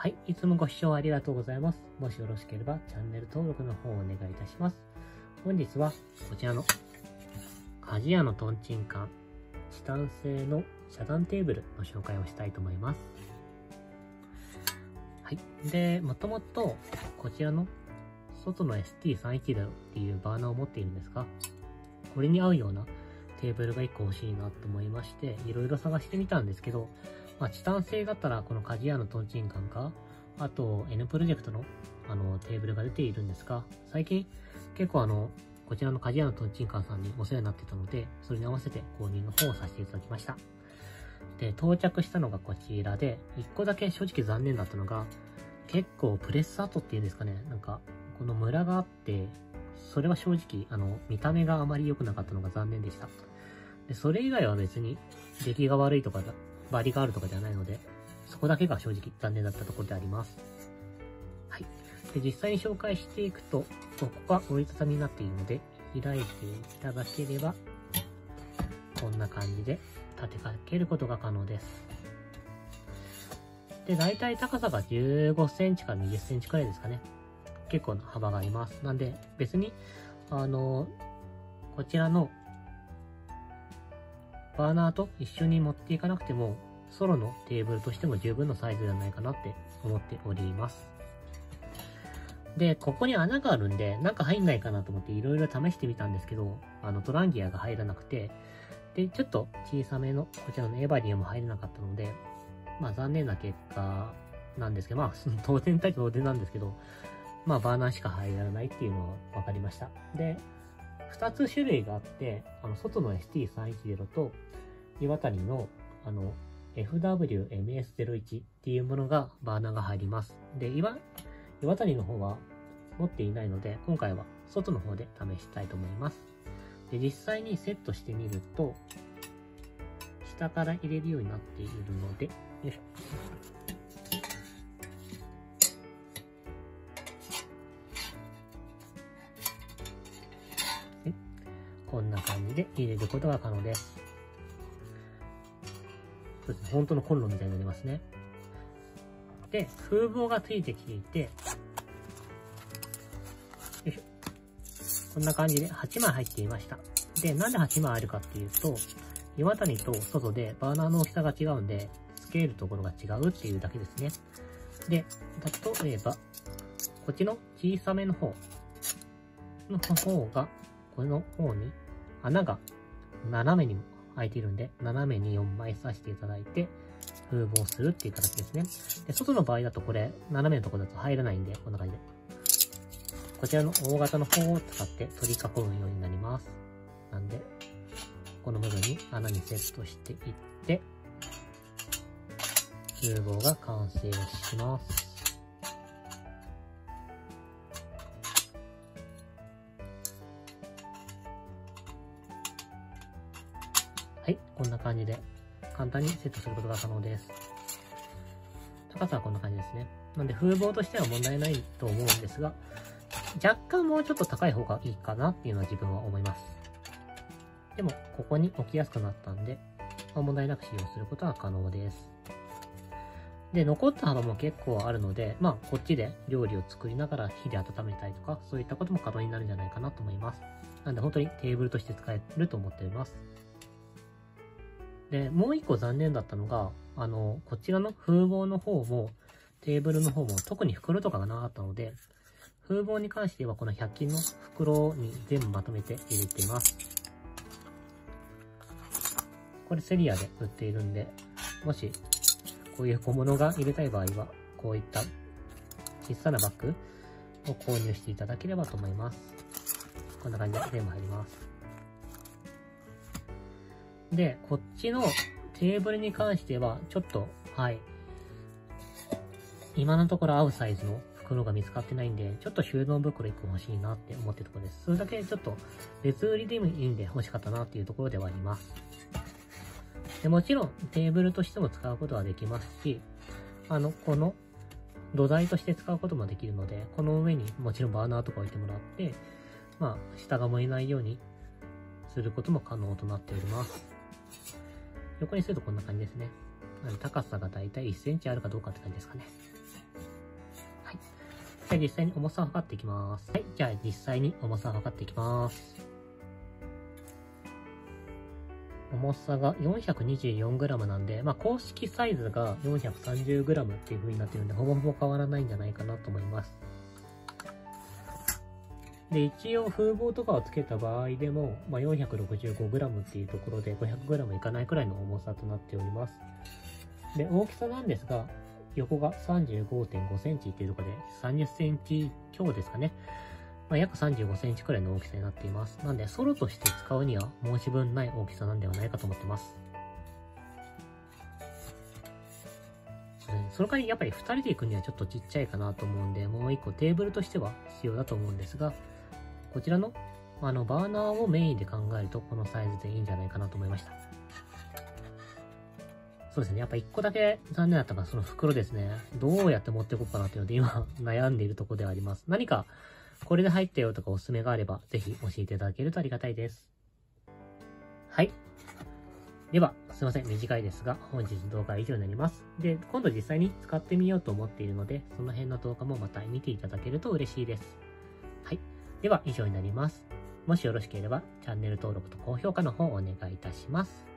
はい、いつもご視聴ありがとうございます。もしよろしければチャンネル登録の方をお願いいたします。本日はこちらの鍛冶屋のトンチンカンチタン製の遮断テーブルの紹介をしたいと思います。はい。で、もともとこちらの外の ST310 っていうバーナーを持っているんですが、これに合うようなテーブルが1個欲しいなと思いまして、いろいろ探してみたんですけど、チタン製だったらこの鍛冶屋のトンチンカンか、あと N プロジェクトのテーブルが出ているんですが、最近結構こちらの鍛冶屋のトンチンカンさんにお世話になってたので、それに合わせて購入の方をさせていただきました。で、到着したのがこちらで、1個だけ正直残念だったのが、結構プレスアートっていうんですかね、なんかこのムラがあって、それは正直見た目があまり良くなかったのが残念でした。で、それ以外は別に出来が悪いとかバリがあるとかではないので、そこだけが正直残念だったところであります。はい。で、実際に紹介していくと、ここが折りたたみになっているので、開いていただければ、こんな感じで立てかけることが可能です。で、だいたい高さが15センチから20センチくらいですかね。結構な幅があります。なんで、別に、こちらのバーナーと一緒に持っていかなくても、ソロのテーブルとしても十分のサイズではないかなって思っております。で、ここに穴があるんで、なんか入んないかなと思っていろいろ試してみたんですけど、トランギアが入らなくて、で、ちょっと小さめの、こちらのエバリアも入れなかったので、残念な結果なんですけど、当然対当然なんですけど、バーナーしか入らないっていうのが分かりました。で、2つ種類があって、外の ST310 と、岩谷の、FWMS01 っていうものが、バーナーが入ります。で、岩谷の方は持っていないので、今回は外の方で試したいと思います。で、実際にセットしてみると、下から入れるようになっているので、よいしょ。こんな感じで入れることが可能です。そうですね、本当のコンロみたいになりますね。で、風防がついてきていて、よいしょ。こんな感じで8枚入っていました。で、なんで8枚あるかっていうと、岩谷と外でバーナーの大きさが違うんで、つけるところが違うっていうだけですね。で、例えば、こっちの小さめの方が、この方に穴が斜めに開いているんで、斜めに4枚刺していただいて、風防するっていう形ですね。で、外の場合だとこれ、斜めのところだと入らないんで、こんな感じで。こちらの大型の方を使って取り囲むようになります。なんで、この部分に穴にセットしていって、風防が完成します。はい、こんな感じで簡単にセットすることが可能です。高さはこんな感じですね。なんで風防としては問題ないと思うんですが、若干もうちょっと高い方がいいかなっていうのは自分は思います。でも、ここに置きやすくなったんで、問題なく使用することは可能です。で、残った幅も結構あるので、こっちで料理を作りながら火で温めたりとか、そういったことも可能になるんじゃないかなと思います。なんで本当にテーブルとして使えると思っております。で、もう一個残念だったのが、こちらの風防の方も、テーブルの方も特に袋とかがなかったので、風防に関してはこの100均の袋に全部まとめて入れています。これセリアで売っているんで、もし、こういう小物が入れたい場合は、こういった小さなバッグを購入していただければと思います。こんな感じで全部入ります。で、こっちのテーブルに関しては、ちょっと、今のところ合うサイズの袋が見つかってないんで、ちょっと収納袋1個欲しいなって思ってるところです。それだけちょっと別売りでもいいんで欲しかったなっていうところではあります。で、もちろんテーブルとしても使うことはできますし、この土台として使うこともできるので、この上にもちろんバーナーとか置いてもらって、下が燃えないようにすることも可能となっております。横にするとこんな感じですね。高さがだいたい1センチあるかどうかって感じですかね。 じゃあ実際に重さを測っていきます。はい。じゃあ実際に重さを測っていきます。重さが 424g なんで、まあ、公式サイズが 430g っていう風になってるんで、ほぼほぼ変わらないんじゃないかなと思います。で、一応風防とかをつけた場合でも、まあ、465g っていうところで 500g いかないくらいの重さとなっております。で、大きさなんですが、横が 35.5 センチっていうところで30センチ強ですかね。まあ、約35センチくらいの大きさになっています。なんで、ソロとして使うには申し分ない大きさなんではないかと思ってます。その代わりやっぱり2人で行くにはちょっとちっちゃいかなと思うんで、もう1個テーブルとしては必要だと思うんですが、こちらの、バーナーをメインで考えるとこのサイズでいいんじゃないかなと思いました。そうですね。やっぱ1個だけ残念だったのがその袋ですね。どうやって持っていこうかなというので今悩んでいるところではあります。何かこれで入ったよとかおすすめがあればぜひ教えていただけるとありがたいです。はい。では、すいません。短いですが、本日の動画は以上になります。で、今度実際に使ってみようと思っているので、その辺の動画もまた見ていただけると嬉しいです。はい。では、以上になります。もしよろしければ、チャンネル登録と高評価の方をお願いいたします。